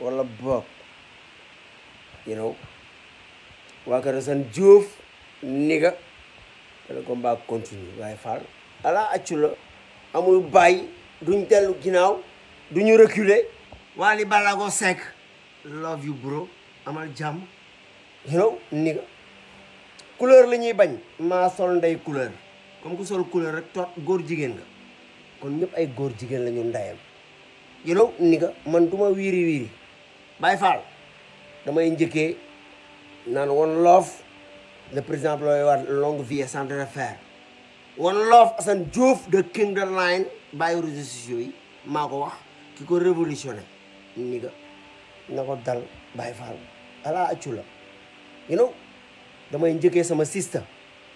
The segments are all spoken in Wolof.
wala boog waa kër Assane Diouf niga te le combat continue waaye Fall ala accu la amul bàyyi duñ dellu ginnaaw duñu reculer Wally Ballago Seck love you bro amal jàmm niga couleur la ñuy bañ maa sol ndey couleur comme ku sol couleur rek tot góor jigéen nga kon ñëpp ay góor jigéen la ñu ndayam niga man duma wiiri Baye Fall damay njëkkee naan one love le président Abdoulaye Wade longue vie et santé de fer one love Assane Diouf de King the Line bàyyi réseaux sociaux yi maa ko wax ki ko révolutionné niga na ko dal Baye Fall ala accu la damay njëkkee sama sister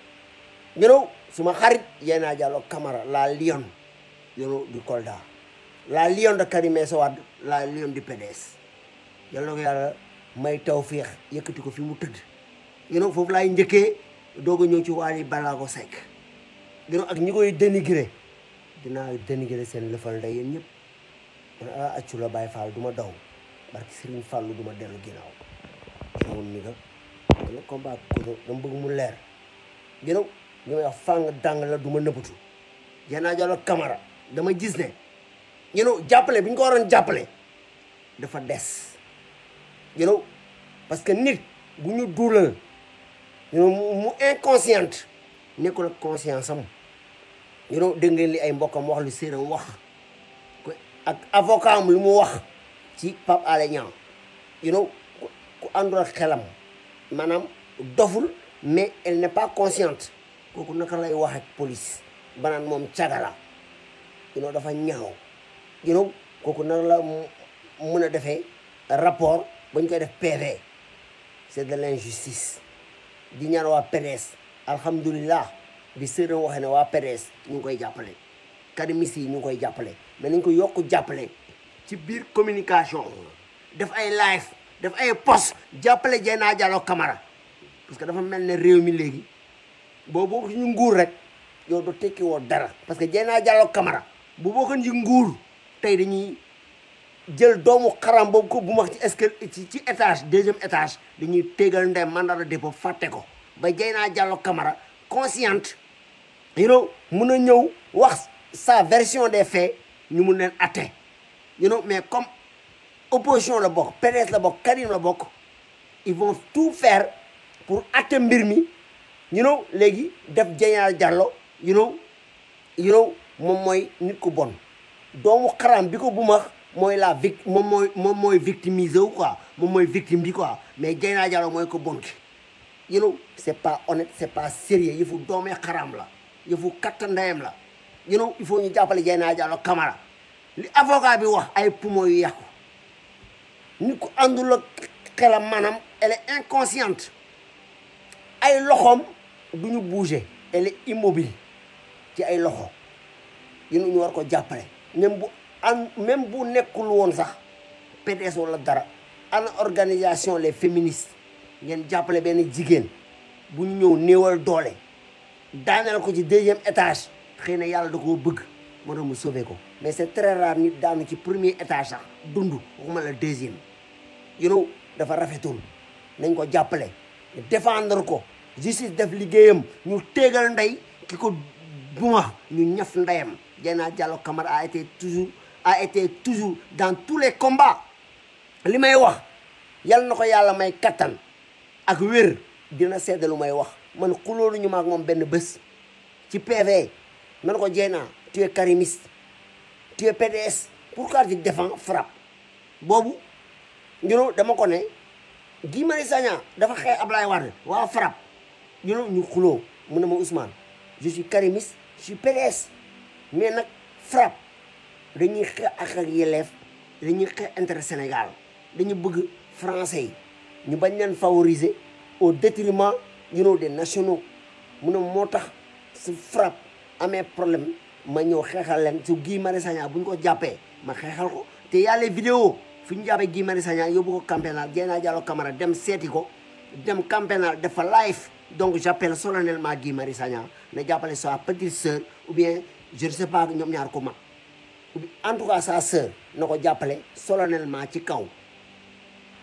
suma xarit Dieyna Diallo Camara la lion du Kolda la lion de Karim Meïssa Wade la lion du PDS yàlla na ko yàlla may tawfeex yëkkati ko fi mu tëdd foofu laay njëkkee doog a ñëw ci Wally Ballago Seck ak ñi koy dénigré dinaa dénigré seen lëfal ndey yéen ñëpp man ala accu la Baye Fall du ma daw barki Serigne Fallou du ma dellu ginnaaw moom ni nga dana combat ko dama bëgg mu leer li may wax fàng dàng la du ma nëbbatu Dieyna Diallo Camara dama gis ne jàppale bi ñu ko waroon jàppale dafa des parce que nit bu ñu duulal mu inconsciente nekkul ak conscience am dégg ngeen li ay mbokkam wax lu séeram wax ak avocat am lu mu wax ci Pape Alé Niang ku àndul ak xelam maanaam doful mais elle n'est pas consciente kooku naka lay wax ak police banaan moom cagala dafa ñaaw kooku naka la mën a defee rapport ba ñu koy def PV c'est de l'injustice di ñaan waa PDS alhamdulilah bi sëram waxee ne waa PDS ñu ngi koy jàppale karimis yi ñu ngi koy jàppale mais nañ ko yokk jàppale ci biir communication def ay live def ay post jàppale Dieyna Diallo Camara parce que dafa mel ne réew mi léegi boo ñu nguur rek yow do tekki woo dara parce que Dieyna Diallo Camara bu bokkoon ci nguur tey dañuy jël doomu xaram boobu ko bu max ci escalier ci étage deuxième étage dañuy tégal ndey mandat de dépôt fàtte ko ba Dieyna Diallo Camara consciente mun a ñëw wax sa version des faits ñu mun leen atte mais comme opposition la bokk PDS la bokk Karim la bokk ils vont tout faire pour atte mbir mi léegi def Dieyna Diallo moom mooy nit ku bon doomu xaram bi ko bu max mooy la victime moom mooy victimisé wu quoi moom mooy victime bi quoi mais Dieyna Diallo mooy ko bon ki c'est pas honnête c'est pas sérieux yëfu doomee xaram la yëfu katta ndeyam la il faut ñu jàppale Dieyna Diallo Camara li avocat bi wax ay poumon yu yàqu nit ku àndul ak xelam maanaam elle est inconsciente ay loxoom du ñu bouger elle est immobile ci ay loxo ñu war ko jàppale même bu nekkul woon sax PDS wala dara ana organisation les féministes ngeen jàppale benn jigéen bu ñu ñëw néewal doole daaneel ko ci deuxième étage xëy na yàlla da koo bëgg moo tax mu sauvé ko mais c'est très rare nit daanu ci premier étage sax dund waxuma la deuxième dafa rafetul nañ ko jàppale défendre ko justice def liggéeyam ñu téegal ndey ki ko buma ñu ñaf ndeyam Dieyna Diallo Camara a été toujours dans tous les combats li may wax yal na ko yàlla may kattan ak wér dina sedd lu may wax man xuloolu ñu maak moom benn bés ci PV man ko Dieyna tu es karimiste tu es PDS pourquoi tu défends FRAPP boobu dama ko ne Guy Marius Sagna dafa xeex Ablaye Wade waa FRAPP ñu xuloo mu ne ma Ousmane je suis karimiste je suis PDS mais nag FRAPP dañuy xeex ak yelleef dañuy xeex intérêt Sénégal dañu bëgg français yi ñu bañ leen favoriser au détriment des nationaux mu ne moo tax su FRAPP amee problème ma ñëw xeexal leen su Guy Marius Sagna bu ñu ko jàppee ma xeexal ko te y a les vidéos fi ñu jàppee Guy Marius Sagna yóbbu ko camp pénal Dieyna Diallo Camara dem seeti ko dem camp pénal dafa live donc j'appelle solennellement Guy Marius Sagna na jàppale sa petite sœur ou bien je ne sais pas ñoom ñaar ko mag en tout cas sa sœur na ko jàppale solennellement ci kaw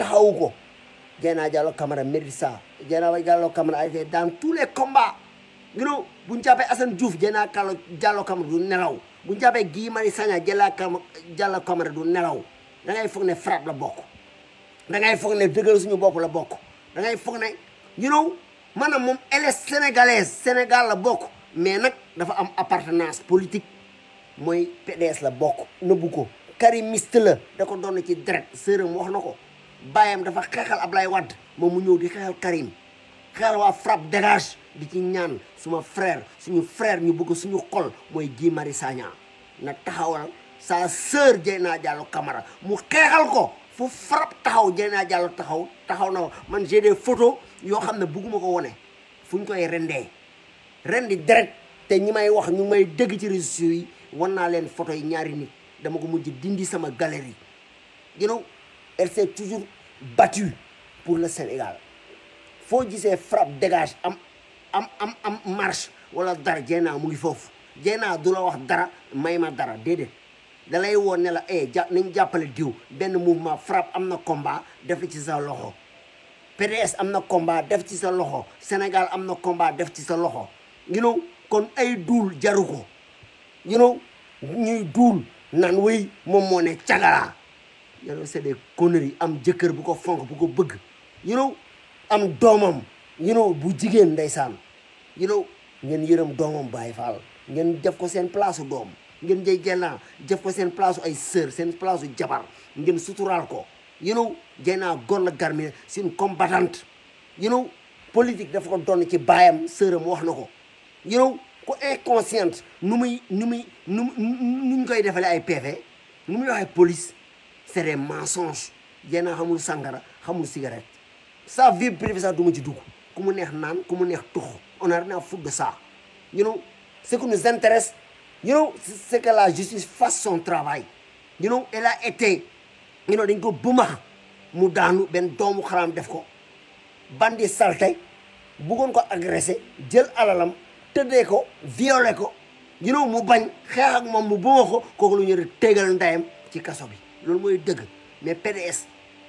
taxawu ko Dieyna Diallo Camara mérite ça Dieyna Diallo Camara a été dans tous les combats bu ñu jàppee Assane Diouf Dieyna Diallo Camara du nelaw bu ñu jàppee Guy Marius Sagna Dieyna Diallo Camara du nelaw da ngay foog ne frappe la bokk da ngay foog ne dëggal suñu bopp la bokk da ngay foog ne maanaam moom elle est sénégalaise Sénégal la bokk mais nag dafa am appartenance politique mooy PDS la bokk nëbbu ko karimiste la da ko doon ci deret sërëm wax na ko baayam dafa xeexal Ablaye Wade moom mu ñëw di xeexal Karim xeexal waa frappe dégage di ci ñaan suñu frère ñu bëgg suñu xol mooy Guy Marius Sagna na taxawal sa sœur Dieyna Diallo Camara mu xeexal ko fu frappe taxaw Dieyna Diallo taxaw na man j'ai des photos yoo xam ne bëgguma ko wone fu ñu koy rendi direct te ñi may wax ñu may dégg ci réseaux sociaux yi wan naa leen photo yi ñaari nit dama ko mujj dindi sama galerie elle s'est toujours battue pour le Sénégal foo gisee frappe dégage am marche wala dara Dieyna mu ngi foofu Dieyna du la wax dara may ma dara déedéet da lay woon ne la nañ jàppale diw benn mouvement frappe am na combat def ci sa loxo PDS am na combat def ci sa loxo Sénégal am na combat def ci sa loxo kon ay duul jaru ko ñuy duul naan wéy moom moo ne cagala c'est des conneries am jëkkër bu ko fonk bu ko bëgg am doomam bu jigéen ndeysaan ngeen yërëm doomam Baye Fall ngeen def ko seen place doom ngeen Dieyna def ko seen place ay sœur seen place jabar ngeen suturaal ko Dieyna góor la garmi c'est une combattante politique dafa ko doon ci baayam sœuram wax na ko ko inconsciente nu ñu koy defalee ay PV nu muy waxee police c'est des mensonges Dieyna xamul sangara xamul cigarette sa vie privée sax du ma ci dugg ku mu neex naan ku mu neex tux on a rien à foutre de ça ce qui nous intéresse c'est que la justice fasse son travail elle a été dañ ko bumax mu daanu benn doomu xaram def ko bandi salte bëggoon ko agressé jël alalam tëddee ko violé ko mu bañ xeex ak moom mu bumax ko kooku lu ñu tegal ndayam ci kaso bi loolu mooy dëgg mais PDS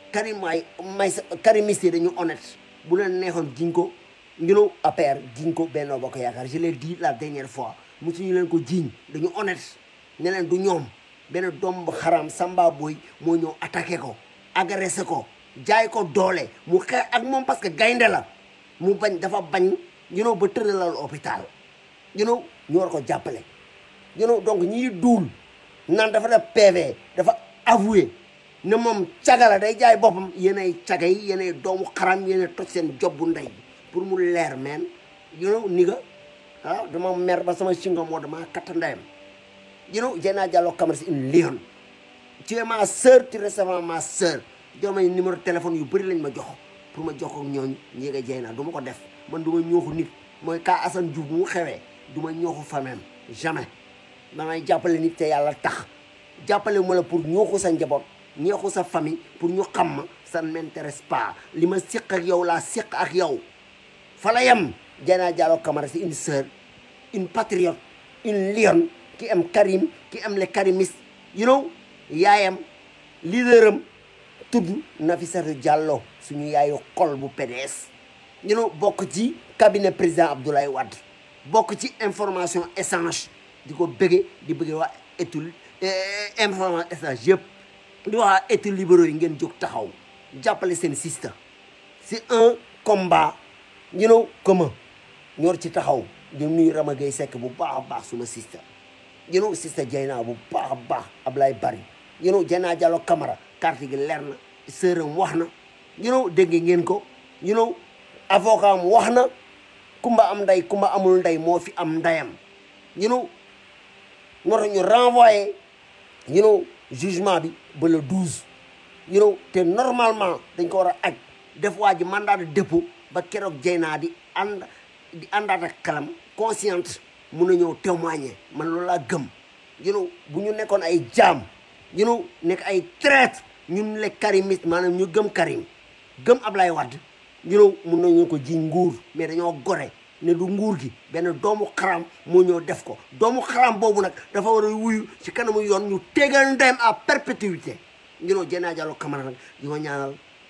karimiste dañu honnête bu leen neexoon jiñ ko APR jiñ ko Benno Bokk Yaakaar je l'ai dit la dernière fois musuñu leen ko jiiñ dañu honnête ne leen du ñoom benn doom bu xaram Samba Boy moo ñëw attaqué ko agressé ko jaay ko doole mu xeex ak moom parce que gaynde la mu bañ dafa bañ ba tëralal hôpital ñu war ko jàppale donc ñiy duul naan dafa def PV dafa avoué ne moom cagala day jaay boppam yéenay caga yi yéenay doomu xaram yéenay toj seen job bu ndey pour mu leer meen ni nga dama mer ba sama singa moo dama katta ndeyam Dieyna Diallo Camara c'est une lionne tu es ma sœur tu restes ma sœur jox ma numéro téléphone yu bëri lañ ma jox pour ma jox ko ñooñu ñi nga Dieyna du ma ko def man du ma ñooxu nit mooy kaa Assane Diouf bu mu xewee du ma ñooxu famem jamais damay jàppale nit te yàlla tax jàppale ma la pour ñooxu sa njaboot ñooxu sa famille pour ñu xam ma ça ne m'intéresse pas li ma séq ak yow laa séq ak yow fa la yem Dieyna Diallo Camara c'est une sœur une patriote une lionne qui aime Karim qui aime les karimistes yaayam leaderam tudd Nafissatou Diallo suñu yaayu xol bu PDS bokk ci cabinet président Abdoulaye Wade bokk ci information échange di ko di bëgge waa étude information échange yëpp di wax études libéraux yi ngeen jóg taxaw jàppale seen système c'est un combat commun ñor ci taxaw di nuyu Rama Gueye Seck bu baax a baax suma système système Dieyna bu baax a baax Ablaye Bari Dieyna Diallo Camara carte gi leer na sëram wax na dégg ngeen ko avocat am wax na kumba am nday kumba amul nday moo fi am ndayam moo tax ñu renvoyé jugement bi ba le 12 te normalement dañ ko war a aj def waa ji mandat de dépôt ba keroog Dieyna di àndaat ak xelam consciente mun na ñëw témoigner man loolu laa gëm bu ñu nekkoon ay jaam nekk ay traître ñun les karimistes maanaam ñu gëm Karim gëm Ablaye Wade mun nañu ko ji nguur mais dañoo gore ne du nguur gi benn doomu xaram moo ñëw def ko doomu xaram boobu nag dafa war a wuyu ci kanamu yoon ñu tegal ndeyam à perpétuité Dieyna Diallo Camara nag di ko ñaanal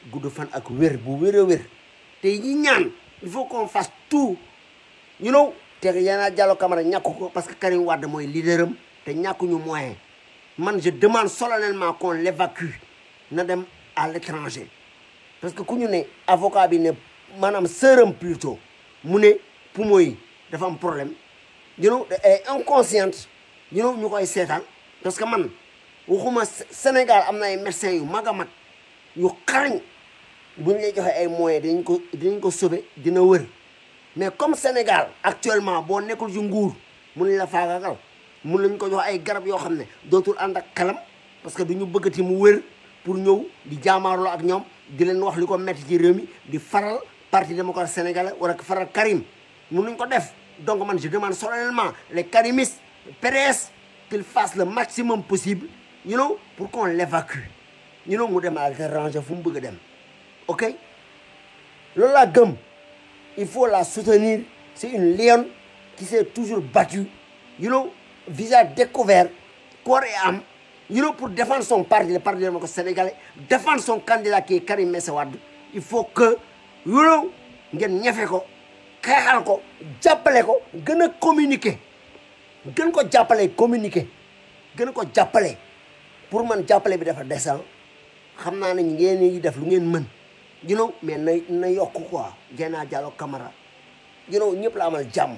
gudd fan ak wér bu wér a wér te ñi ñaan il faut qu'on fasse tout you know te Yana Diallo Camara ñàkku ko parce que Karim Wade mooy leaderam te ñàkkuñu moyen man je demande solennellement qu'on l'évacue na dem à l'étranger parce que ku ñu ne avocat bi ne maanaam sœuram plutôt mu ne poumon yi dafa am problème you know elle est inconsciente you know ñu koy seetaan parce que man waxuma Sénégal am na ay médecins yu mag a mag yu xarañ bu ñu lay joxe ay moyens dinañ ko sauver dina wër mais comme Sénégal actuellement boo nekkul ci nguur mun nañ la faagaagal mun nañ ko jox ay garab yoo xam ne dootul ànd ak xelam parce que du ñu bëggati mu wër pour ñëw di jaamaarloo ak ñoom di leen wax li ko metti ci réew mi di faral parti démocratique sénégalais wala faral Karim mun nañ ko def donc man je demande solennellement les karimistes PDS qu'ils fassent le maximum possible you know pour qu'on l'évacue you know mu dem à l'étranger fu mu bëgg a dem ok loolu laa gëm il faut la soutenir c'est une lionne qui s'est toujours battue you know visage découvert corps et âme you know pour défendre son parti le parti démocratique sénégalais défendre son candidat qui est Karim Meïssa Wade il faut que you know ngeen ñefe ko xeexal ko jàppale ko gën a communiquer gën ko jàppale communiquer gën ko jàppale pour man jàppale bi dafa descend xam naa ne ngeen yi def lu ngeen mën you know mais na yokk quoi Yana Diallo Camara you know ñëpp la amal jàmm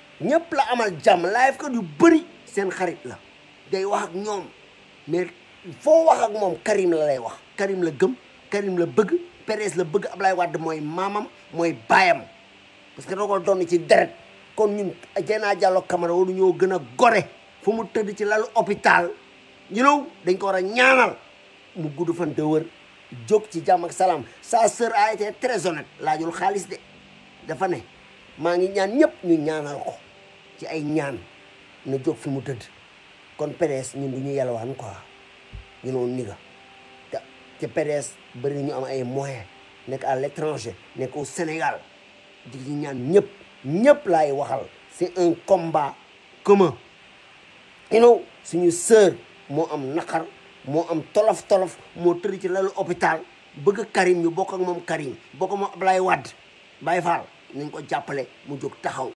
live ko yu bëri seen xarit la day wax ak ñoom mais foo wax ak moom Karim la lay wax Karim la gëm Karim la bëgg PDS la bëgg Ablaye Wade mooy maamam mooy baayam parce que da ko doon ci deret kon ñun Yana Diallo Camara waru ñoo gën a gore fu mu tëdd ci lalu hôpital you know dañ ko war a ñaanal mu gudd fan te wër jóg ci jàmm ak salaam sa sœur a été très honnête laajul xaalis de dafa ne maa ngi ñaan ñëpp ñu ñaanal ko ci ay ñaan na jóg fi mu tëdd kon PDS ñun du ñu yalwaan quoi you know ni nga te PDS bëri ñu am ay moyens nekk à l'étranger nekk au Sénégal di ñaan ñëpp laay waxal c'est un combat commun you know suñu sœur moo am naqar moo am tolof moo tëdd ci lalu hôpital bëgg Karim ñu bokk ak moom Karim bokk ak moom Ablaye Wade Baye Fall nañ ko jàppale mu jóg taxaw